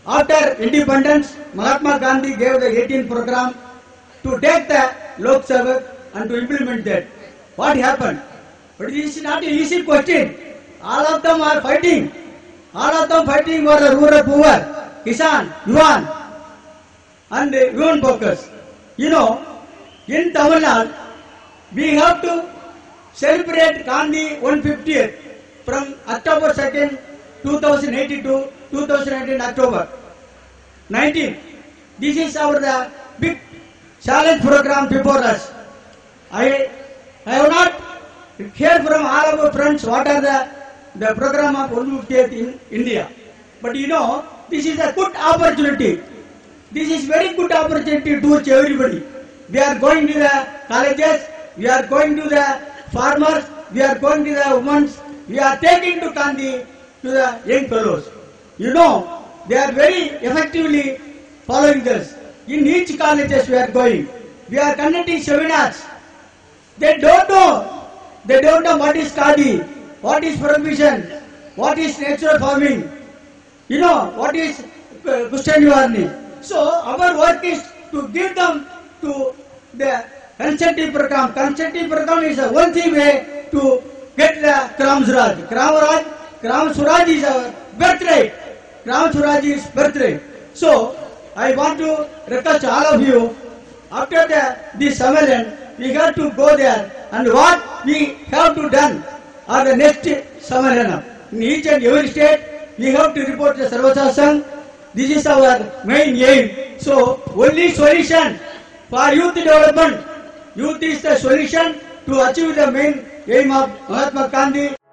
After independence, Mahatma Gandhi gave the 18 program to take the Lok Sabha and to implement that. What happened? But this is not an easy question. All of them are fighting. All of them fighting for the rural poor, Kisan, Yuvan, and Yuvan workers. You know, in Tamil Nadu, we have to celebrate Gandhi 150th from October 2nd, 2018 to 2019 October 19. This is our big challenge program before us. I have not heard from all of our friends what are the program of 150th in India. But you know, this is a good opportunity. This is very good opportunity to everybody. We are going to the colleges, we are going to the farmers, we are going to the women, we are taking to Gandhi to the young fellows. You know, they are very effectively following us. In each colleges we are going. We are conducting seminars. They don't know. They don't know what is Khadi, what is prohibition, what is natural farming, you know, what is Christian warning. So our work is to give them to the consultative program. Consultative program is a one thing way to get the Gram Swaraj. Gram Swaraj is our birthright. Gram Swaraj is birthright. So I want to request all of you, after this Sammelan, we got to go there and what we have to done are the next Sammelana. In each and every state, we have to report the Sarvodaya. This is our main aim. So only solution for youth development. Youth is the solution to achieve the main aim of Mahatma Gandhi.